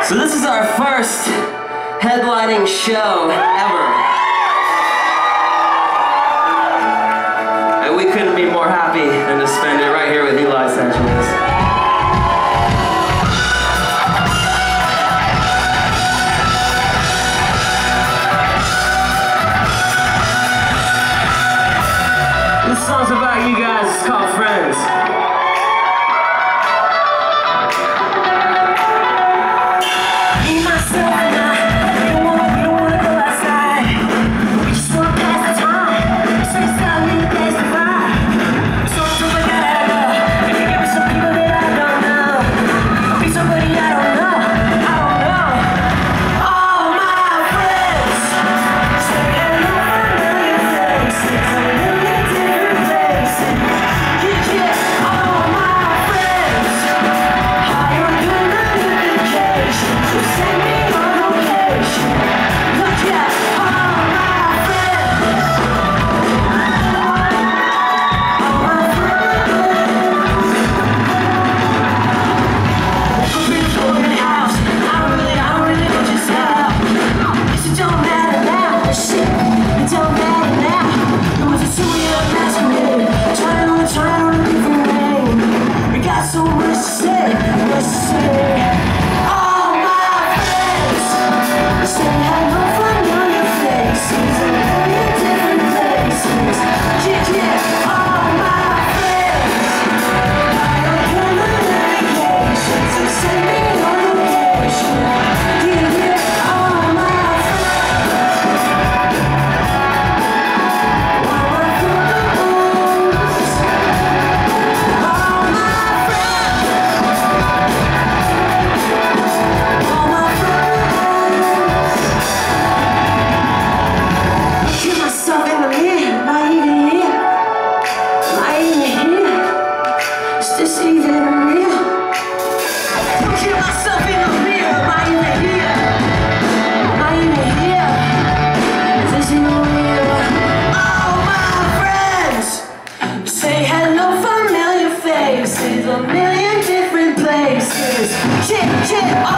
So this is our first headlining show ever. And we couldn't be more happy than to spend it right here with you, Los Angeles. This song's about you guys, it's called Friends. A million different places. Shit, shit.